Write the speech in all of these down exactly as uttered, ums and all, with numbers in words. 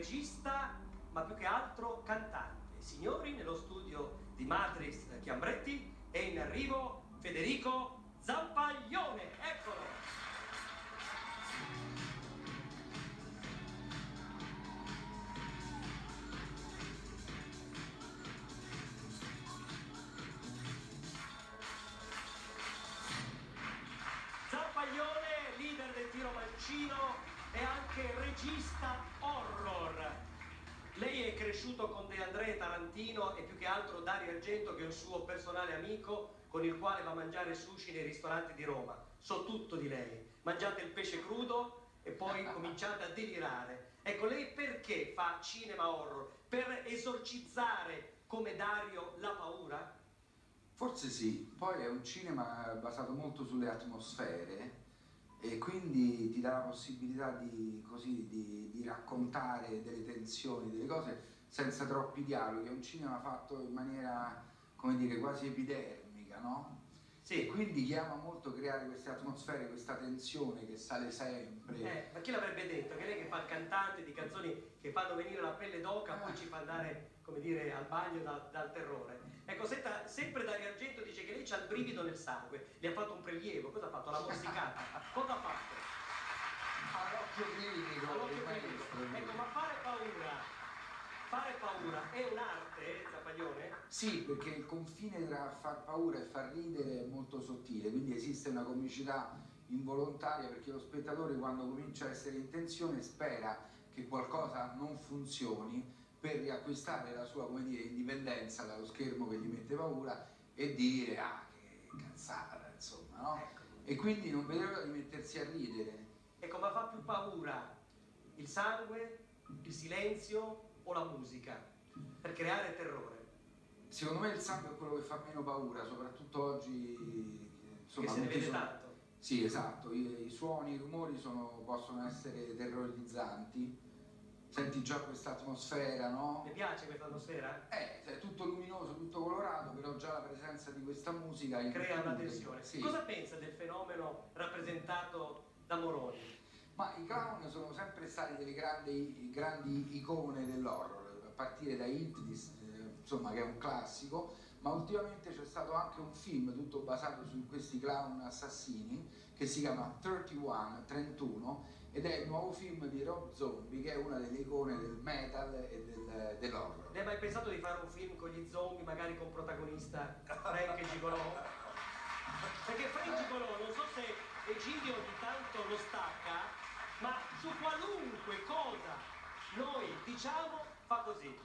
regista, ma più che altro cantante. Signori, nello studio di Matrix Chiambretti è in arrivo Federico Zampaglione, eccolo! Zampaglione, leader del tiro mancino e anche regista horror. Lei è cresciuto con De André Tarantino e più che altro Dario Argento, che è un suo personale amico con il quale va a mangiare sushi nei ristoranti di Roma. So tutto di lei. Mangiate il pesce crudo e poi cominciate a delirare. Ecco, lei perché fa cinema horror? Per esorcizzare come Dario la paura? Forse sì, poi è un cinema basato molto sulle atmosfere e quindi ti dà la possibilità di, così, di, di raccontare delle tensioni, delle cose senza troppi dialoghi. È un cinema fatto in maniera, come dire, quasi epidermica, no? Sì. E quindi chiama molto creare queste atmosfere, questa tensione che sale sempre. Eh, ma chi l'avrebbe detto? Che lei che fa il cantante di canzoni che fanno venire la pelle d'oca, poi ci fa andare, come dire, al bagno da, dal terrore. Ecco, senta, sempre Dario Argento dice che lei c'ha il brivido nel sangue. Le ha fatto un prelievo, cosa ha fatto? L'ha morsicata. Cosa ha fatto? All'occhio clinico, All'occhio clinico. Ecco, ma fare paura... Fare paura è un'arte, Zampaglione? Sì, perché il confine tra far paura e far ridere è molto sottile, quindi esiste una comicità involontaria perché lo spettatore quando comincia a essere in tensione spera che qualcosa non funzioni per riacquistare la sua, come dire, indipendenza dallo schermo che gli mette paura e dire ah che cazzata, insomma, no? Ecco. E quindi non vede l'ora di mettersi a ridere. Ecco, ma fa più paura il sangue, il silenzio o la musica per creare terrore? Secondo me il sangue è quello che fa meno paura, soprattutto oggi, insomma, che se ne vede sono... tanto. Sì, esatto, I, i suoni, i rumori sono, possono essere terrorizzanti. Senti già questa atmosfera, no? Mi piace questa atmosfera? Eh, è tutto luminoso, tutto colorato, però già la presenza di questa musica crea una tensione. Sì. Cosa pensa del fenomeno rappresentato da Moroni? Ma i clown sono sempre stati delle grandi, grandi icone dell'horror, a partire da It, insomma, che è un classico, ma ultimamente c'è stato anche un film tutto basato su questi clown assassini che si chiama trentuno, trentuno, ed è il nuovo film di Rob Zombie, che è una delle icone del metal e del, dell'horror. Ne hai mai pensato di fare un film con gli zombie, magari con protagonista Frank Gigolò? Perché Frank Gigolò, non so se Egidio ogni tanto lo stacca, ma su qualunque cosa noi diciamo fa così.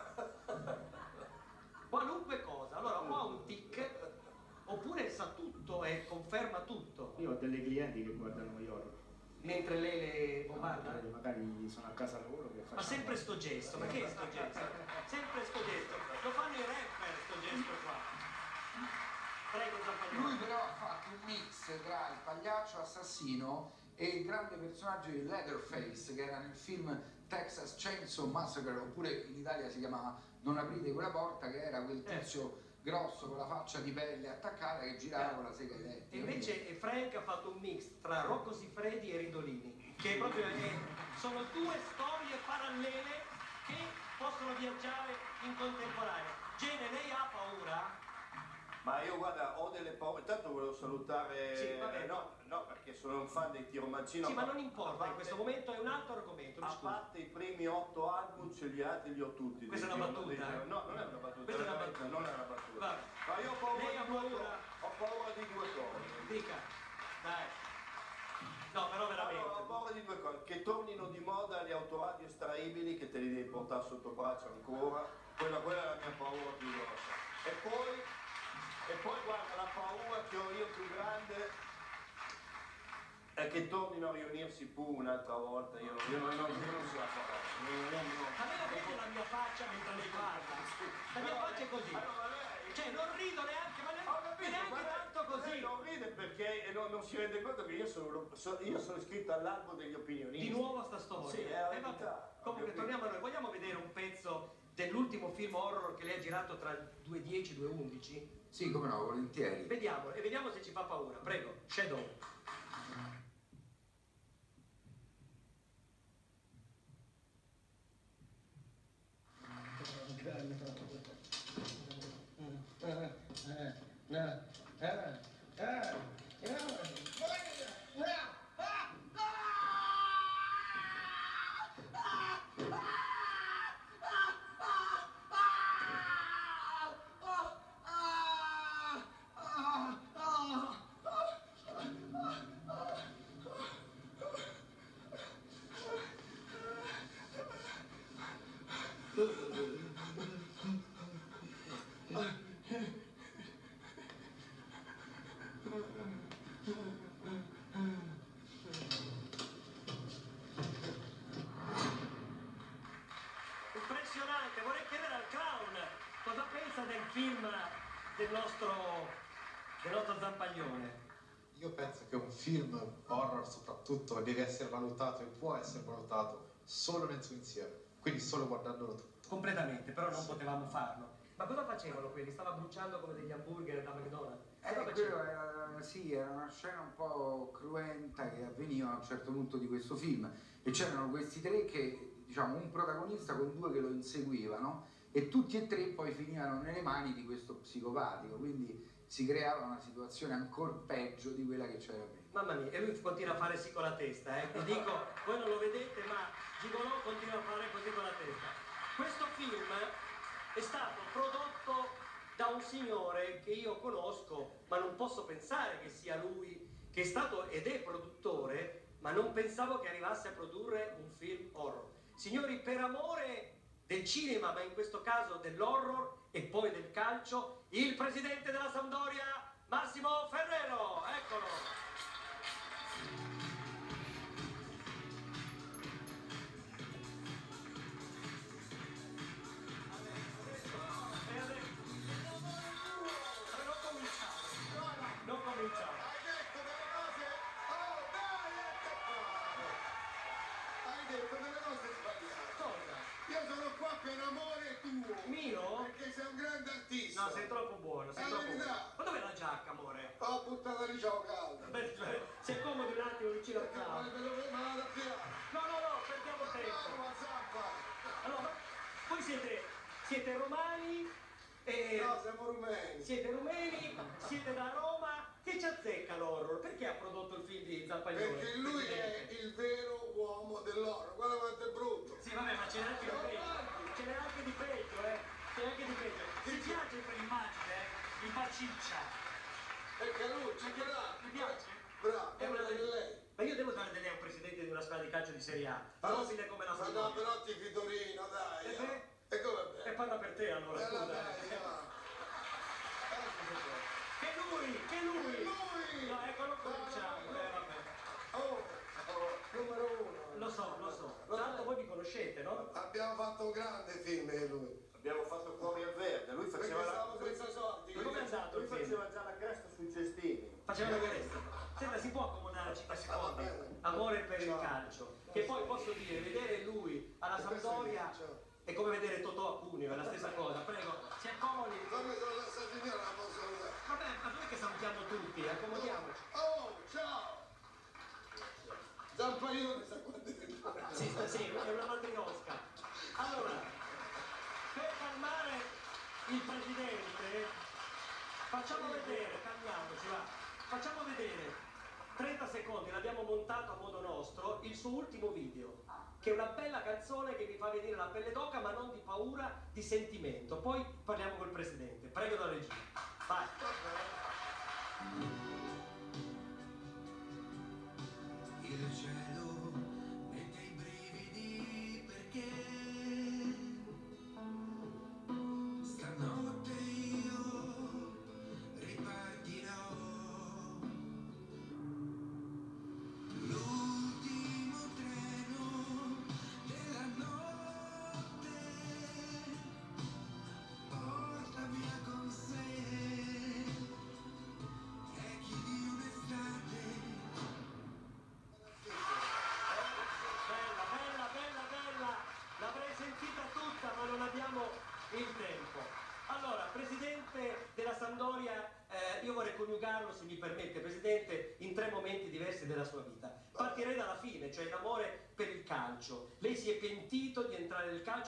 Qualunque cosa. Allora o ha un tic, oppure sa tutto e conferma tutto. Io ho delle clienti che guardano gli horror. Mentre lei le bombarda? No, magari sono a casa loro che facciamo... Ma sempre sto gesto, ma che è sto gesto? Sempre sto gesto. Lo fanno i rapper sto gesto qua. Prego, Zampaglione. Lui però ha fatto un mix tra il pagliaccio assassino e il grande personaggio di Leatherface, che era nel film Texas Chainsaw Massacre, oppure in Italia si chiamava Non aprite quella porta, che era quel tizio grosso con la faccia di pelle attaccata che girava con la sega ai denti. E invece Frank ha fatto un mix tra Rocco Siffredi e Ridolini, che proprio è, sono due storie parallele che possono viaggiare in contemporanea. Gene, lei ha paura? Ma io guarda, ho delle paure, intanto volevo salutare, sì, vabbè. no, no, perché sono un fan dei Tiro Mancino. Sì, ma non importa, parte, in questo momento è un altro argomento. A scusi. parte i primi otto album, ce li ha, li ho tutti. Questa è una battuta? Dei, eh? No, non è una battuta. Questa è una battuta. Non è una battuta. Vabbè. Ma io ho paura, Lei di ha due paura? Ho paura di due cose. Dica, dai. No, però veramente. Allora, ho paura di due cose, che tornino di moda gli autoradi estraibili, che te li devi portare sotto braccio ancora. Quella, quella è la mia paura più grossa. E poi... E poi guarda, la paura che ho io più grande è che tornino a riunirsi pure un'altra volta, io, io, io, io, io non ce la farò. Ma lei vede la mia faccia mentre lei parla? La mia faccia è così. Cioè non rido neanche, ma neanche, neanche tanto così. Lei non ride perché non, non si rende conto che io sono, io sono iscritto all'albo degli opinionisti. Di nuovo sta storia. Sì, è la verità. Comunque torniamo a noi, vogliamo vedere un pezzo dell'ultimo film horror che lei ha girato tra il duemiladieci e il duemilaundici? Sì, come no, volentieri. Vediamo, e vediamo se ci fa paura. Prego, Shadow. del nostro, del nostro Zampaglione? Io penso che un film horror soprattutto deve essere valutato e può essere valutato solo nel suo insieme, quindi solo guardandolo tutto. Completamente, però non potevamo farlo. Ma cosa facevano quelli? Stava bruciando come degli hamburger da McDonald's? Eh, Cosa quello facevano? era, sì, era una scena un po' cruenta che avveniva a un certo punto di questo film e c'erano questi tre che, diciamo, un protagonista con due che lo inseguivano e tutti e tre poi finivano nelle mani di questo psicopatico, quindi si creava una situazione ancora peggio di quella che c'era prima. Mamma mia, e lui continua a fare sì con la testa, eh. Vi dico, voi non lo vedete, ma Gigolò continua a fare così con la testa. Questo film è stato prodotto da un signore che io conosco, ma non posso pensare che sia lui, che è stato ed è produttore, ma non pensavo che arrivasse a produrre un film horror. Signori, per amore del cinema, ma in questo caso dell'horror e poi del calcio, il presidente della Sampdoria, Massimo Ferrero, eccolo! Non cominciamo. Hai detto delle cose... Oh, dai, ecco qua! Hai detto delle cose sbagliate. Cosa? Io sono qua per amore tuo. Mio? Perché sei un grande artista. No, sei troppo buono, sei È troppo la buono. verità. Ma dov'è la giacca, amore? Ho buttato lì, ciao caldo. Beh, beh, si accomodi un attimo vicino al Perché poi cavo. me lo me la da tirare. No, no, no, perdiamo tempo. Ma zappa. Allora, voi siete, siete romani, e No, siamo rumeni. siete rumeni, siete da Roma, che ci azzecca l'horror? Perché ha prodotto il film di Zampaglione? Perché lui è il vero uomo dell'oro. Guarda quanto è brutto. Sì, vabbè, ma ce n'è anche di peggio, ce n'è anche di peggio, eh, ce n'è anche di peggio. Ti piace quell'immagine, eh? Il baciccia? Perché lui ci bravo. Ti piace? Bravo, È una è delle- lei. Ma io devo dare delle a un presidente di una squadra di calcio di Serie A, Allora, nobile come la ma no, Sampdoria. però ti Fidorino, dai. E eh. beh? E come E beh? parla per te allora, Eh, scusa. dai, eh. va. Che lui, che lui! Lui! No, eccolo cominciamo, eh vabbè. Oh, oh, numero uno. Lo so, lo so. Lo Tanto sai. voi vi conoscete, no? Abbiamo fatto un grande film di lui. Abbiamo fatto Cuori al Verde, lui Perché faceva la... stavo senza soldi. Ma come è andato Lui il film? faceva già la cresta sui cestini. Faceva la queresta. Senta, si può accomodare cinque secondi? Ah, va bene. Amore per il Ciao. calcio. Che poi posso dire, vedere lui alla E questo Sampdoria è- ciao. è come vedere Totò a Cuneo, è la stessa cosa. Prego, si accomodi. Fammi solo la signora la posso salutare. Vabbè, ma noi che salutiamo tutti, accomodiamoci. Oh, ciao! Zampaglione sa quando è venuto. Sì, sì, è una matriosca. Allora, per calmare il presidente, facciamo vedere, calmiamoci, va. Facciamo vedere, trenta secondi, l'abbiamo montato a modo nostro, il suo ultimo video, che è una bella canzone che mi fa venire la pelle d'oca, ma non di paura, di sentimento. Poi parliamo col presidente. Prego la regia. Vai. Il cielo mette i brividi perché stanotte io ripartirò. L'ultimo treno della notte porta via con sé echi di un'estate. Bella, bella, bella, bella. L'avrei sentita tutta, ma non abbiamo il tempo. Allora, presidente della Sampdoria, eh, io vorrei coniugarlo, se mi permette, presidente, in tre momenti diversi della sua vita. Partirei dalla fine, cioè l'amore per il calcio. Lei si è pentito di entrare nel calcio